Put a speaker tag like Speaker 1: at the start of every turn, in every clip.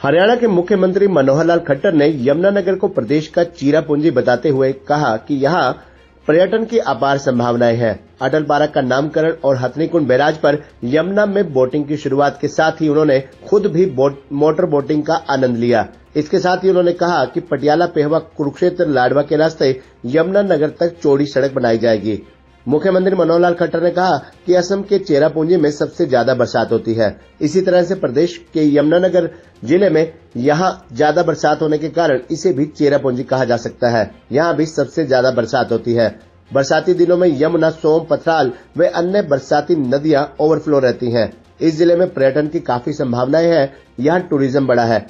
Speaker 1: हरियाणा के मुख्यमंत्री मनोहर लाल खट्टर ने यमुनानगर को प्रदेश का चीरा पूंजी बताते हुए कहा कि यहाँ पर्यटन की अपार संभावनाएं हैं। अटल पार्क का नामकरण और हथनीकुंड बैराज पर यमुना में बोटिंग की शुरुआत के साथ ही उन्होंने खुद भी मोटर बोटिंग का आनंद लिया। इसके साथ ही उन्होंने कहा कि पटियाला, पेहवा, कुरुक्षेत्र, लाडवा के रास्ते यमुनानगर तक चौड़ी सड़क बनाई जाएगी। मुख्यमंत्री मनोहर लाल खट्टर ने कहा कि असम के चेरापूंजी में सबसे ज्यादा बरसात होती है। इसी तरह से प्रदेश के यमुनानगर जिले में यहाँ ज्यादा बरसात होने के कारण इसे भी चेरापूंजी कहा जा सकता है। यहाँ भी सबसे ज्यादा बरसात होती है। बरसाती दिनों में यमुना, सोम, पथराल व अन्य बरसाती नदियां ओवरफ्लो रहती हैं। इस जिले में पर्यटन की काफी संभावनाएं हैं। यहाँ टूरिज्म बढ़ा है,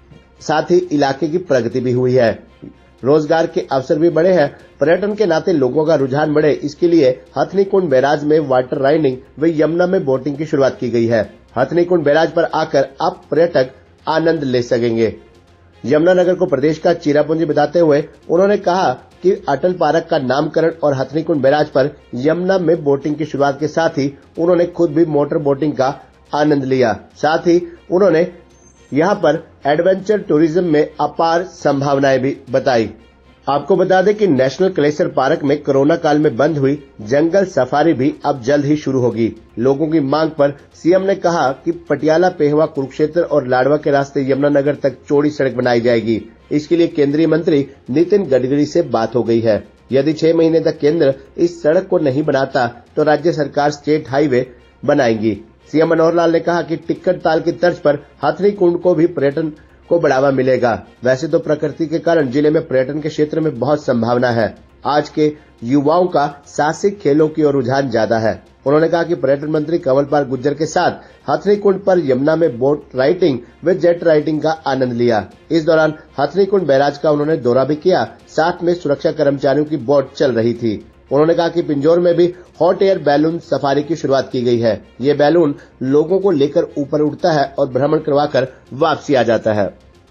Speaker 1: साथ ही इलाके की प्रगति भी हुई है। रोजगार के अवसर भी बढ़े हैं। पर्यटन के नाते लोगों का रुझान बढ़े, इसके लिए हथनीकुंड बैराज में वाटर राइडिंग व यमुना में बोटिंग की शुरुआत की गई है। हथनीकुंड बैराज पर आकर अब पर्यटक आनंद ले सकेंगे। यमुनानगर को प्रदेश का चीरापूंजी बताते हुए उन्होंने कहा कि अटल पार्क का नामकरण और हथनीकुंड बैराज पर यमुना में बोटिंग की शुरुआत के साथ ही उन्होंने खुद भी मोटर बोटिंग का आनंद लिया। साथ ही उन्होंने यहाँ पर एडवेंचर टूरिज्म में अपार संभावनाएं भी बताई। आपको बता दें कि नेशनल ग्लेशियर पार्क में कोरोना काल में बंद हुई जंगल सफारी भी अब जल्द ही शुरू होगी। लोगों की मांग पर सीएम ने कहा कि पटियाला, पेहवा, कुरुक्षेत्र और लाडवा के रास्ते यमुनानगर तक चौड़ी सड़क बनाई जाएगी। इसके लिए केंद्रीय मंत्री नितिन गडकरी से बात हो गई है। यदि 6 महीने तक केंद्र इस सड़क को नहीं बनाता तो राज्य सरकार स्टेट हाईवे बनाएगी। सीएम मनोहर लाल ने कहा कि टिक्कर ताल की तर्ज पर हथनीकुंड को भी पर्यटन को बढ़ावा मिलेगा। वैसे तो प्रकृति के कारण जिले में पर्यटन के क्षेत्र में बहुत संभावना है। आज के युवाओं का साहसिक खेलों की ओर रुझान ज्यादा है। उन्होंने कहा कि पर्यटन मंत्री कंवर पाल गुर्जर के साथ हथनीकुंड पर यमुना में बोट राइडिंग व जेट राइडिंग का आनंद लिया। इस दौरान हथनीकुंड बैराज का उन्होंने दौरा भी किया। साथ में सुरक्षा कर्मचारियों की बोट चल रही थी। उन्होंने कहा कि पिंजौर में भी हॉट एयर बैलून सफारी की शुरुआत की गई है। ये बैलून लोगों को लेकर ऊपर उड़ता है और भ्रमण करवाकर वापसी आ जाता है।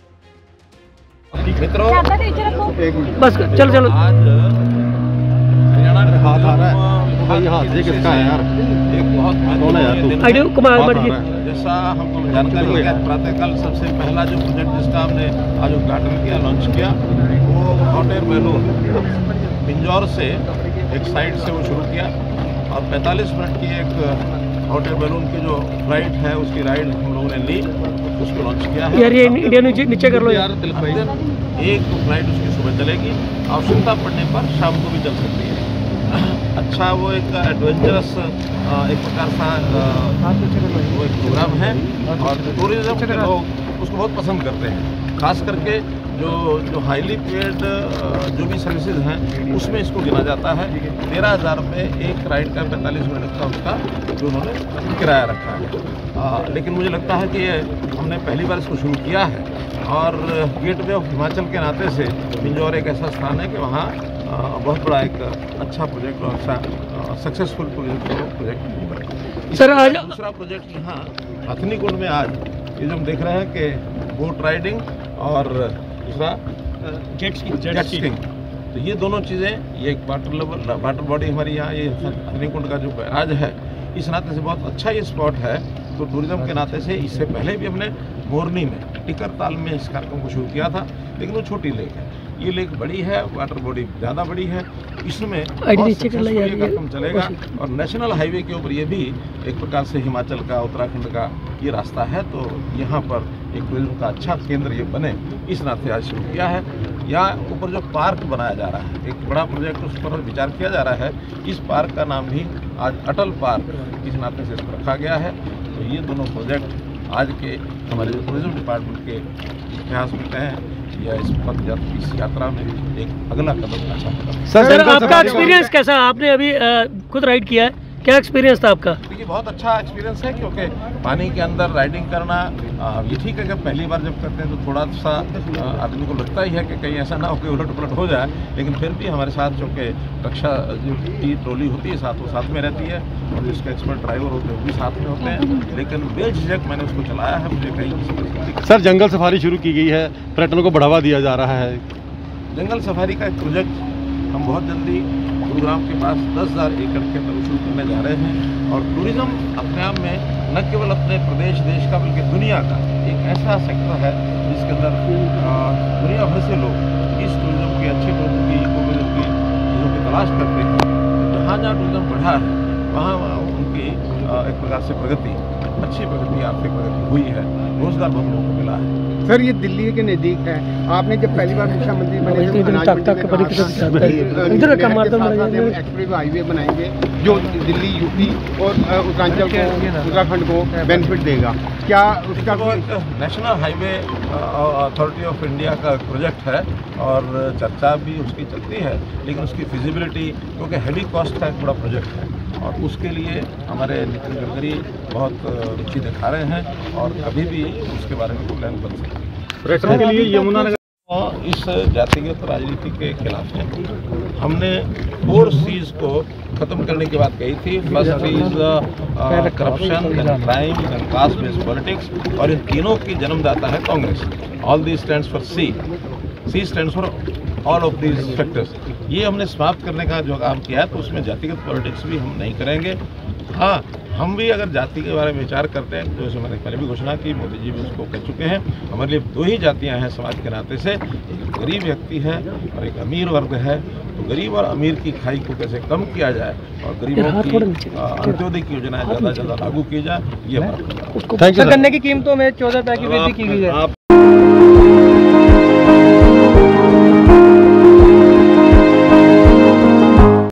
Speaker 2: मित्रों, बस चलो आज हरियाणा हाथ आ रहा है। भाई हाथ देख किसका है यार? एक बहुत महत्वपूर्ण जैसा हमको जानकारी मिली है, प्रातःकाल सबसे पहला जो प्रोजेक्ट जिसका हमने आज उद्घाटन किया, लॉन्च किया, वो हॉट एयर बैलून पिंजौर से एक साइड से वो शुरू किया और 45 मिनट की एक हॉट एयर बैलून की जो फ्लाइट है उसकी राइड हम लोगों ने ली, उसको लॉन्च किया है। यार ये इंडिया नीचे कर लो यार। एक तो फ्लाइट उसकी सुबह चलेगी, आवश्यकता पड़ने पर शाम को भी चल सकती है। अच्छा, वो एक एडवेंचरस एक प्रकार का वो एक प्रोग्राम है और टूरिज्म के लोग उसको बहुत पसंद करते हैं। खास करके जो हाईली पेड जो भी सर्विसेज हैं उसमें इसको गिना जाता है। 13,000 रुपये एक राइड का 45 मिनट का उसका जो उन्होंने किराया रखा है। लेकिन मुझे लगता है कि ये हमने पहली बार इसको शुरू किया है और गेटवे ऑफ हिमाचल के नाते से पिंजौर एक ऐसा स्थान है कि वहाँ बहुत बड़ा एक अच्छा प्रोजेक्ट और अच्छा सक्सेसफुल प्रोजेक्ट सर। आज दूसरा प्रोजेक्ट यहाँ हथनीकुंड में आज ये जो हम देख रहे हैं कि बोट राइडिंग और दूसरा जेट स्कीइंग, तो ये दोनों चीज़ें, ये एक वाटर बॉडी हमारी यहाँ ये हथनीकुंड का जो बैराज है, इस नाते से बहुत अच्छा ये स्पॉट है। तो टूरिज्म के नाते से इससे पहले भी हमने मोरनी में टिक्कर ताल में इस कार्यक्रम को शुरू किया था, लेकिन वो छोटी लेक है। ये लेक बड़ी है, वाटर बॉडी ज़्यादा बड़ी है, इसमें कार्यक्रम चलेगा और नेशनल हाईवे के ऊपर ये भी एक प्रकार से हिमाचल का, उत्तराखंड का ये रास्ता है। तो यहाँ पर एक टूरिज्म का अच्छा केंद्र ये बने, इस नाते आज शुरू किया है। यहाँ ऊपर जो पार्क बनाया जा रहा है, एक बड़ा प्रोजेक्ट, उस पर विचार किया जा रहा है। इस पार्क का नाम भी आज अटल पार्क इस नाते से इसको रखा गया है। तो ये दोनों प्रोजेक्ट आज के हमारे टूरिज्म डिपार्टमेंट के इतिहास में हैं या इस यात्रा में एक अगला कदम अच्छा कदम।
Speaker 3: सर आपका एक्सपीरियंस कैसा? आपने अभी खुद राइड किया है, क्या एक्सपीरियंस था आपका?
Speaker 2: देखिए, बहुत अच्छा एक्सपीरियंस है क्योंकि पानी के अंदर राइडिंग करना ये ठीक है कि पहली बार जब करते हैं तो थोड़ा सा आदमी को लगता ही है कि कहीं ऐसा ना हो कि उलट पुलट हो जाए, लेकिन फिर भी हमारे साथ जो कि रक्षा जो ट्रॉली होती है साथ, वो साथ में रहती है और जिसके एक्सपर्ट ड्राइवर होते हैं वो भी साथ में होते हैं। लेकिन बेझिझक मैंने उसको चलाया है, मुझे कहीं किसी किस्म।
Speaker 3: सर, जंगल सफारी शुरू की गई है, पर्यटन को बढ़ावा दिया जा रहा है।
Speaker 2: जंगल सफारी का एक प्रोजेक्ट हम बहुत जल्दी गुरुग्राम के पास 10,000 एकड़ के अंदर शुरू करने जा रहे हैं और टूरिज्म अपने आप में न केवल अपने प्रदेश देश का बल्कि दुनिया का एक ऐसा सेक्टर है
Speaker 4: जिसके अंदर दुनिया भर से लोग इस टूरिज्म की, अच्छे टूरिज्म की, इको टूरिज्म की चीज़ों की तलाश करते हैं। जहाँ जहाँ टूरिज्म बढ़ा है वहाँ उनकी एक प्रकार से प्रगति, अच्छी प्रगति, आर्थिक प्रगति हुई है, रोजगार बहुत लोगों को मिला है।
Speaker 5: सर, ये दिल्ली के नज़दीक है। आपने जब पहली बार मुख्यमंत्री बने थे एक्सप्रेस हाईवे बनाएंगे जो दिल्ली, यूपी और उत्तरांचल को, उत्तराखंड को बेनिफिट देगा। क्या उसका
Speaker 4: national highway authority of India का प्रोजेक्ट है और चर्चा भी उसकी चलती है, लेकिन उसकी फिजिबिलिटी, क्योंकि हैवी कॉस्ट का एक बड़ा प्रोजेक्ट है और उसके लिए हमारे नितिन गडकरी बहुत रुचि दिखा रहे हैं और कभी भी उसके बारे में प्लान बन सकते हैं।
Speaker 2: के लिए यमुनानगर
Speaker 4: इस जातिगत राजनीति के खिलाफ है। हमने 4 C's को खत्म करने की बात कही थी। First is corruption, then crime, then caste based politics, और इन तीनों की जन्मदाता है Congress. All this stands for C. C stands for all of these factors. ये हमने समाप्त करने का जो काम किया है, तो उसमें जातिगत पॉलिटिक्स भी हम नहीं करेंगे। हाँ, हम भी अगर जाति के बारे में विचार करते हैं, जैसे मैंने पहले भी घोषणा की, मोदी जी भी उसको कह चुके हैं, हमारे लिए 2 ही जातियां हैं समाज के नाते से, एक गरीब व्यक्ति है और एक अमीर वर्ग है। तो गरीब और अमीर की खाई को कैसे कम किया जाए और गरीबों की अंत्योदय की योजनाएं ज़्यादा से ज़्यादा लागू की जाए, ये हमारा।
Speaker 3: गन्ने की कीमतों में 14 रुपये की वृद्धि की गई है।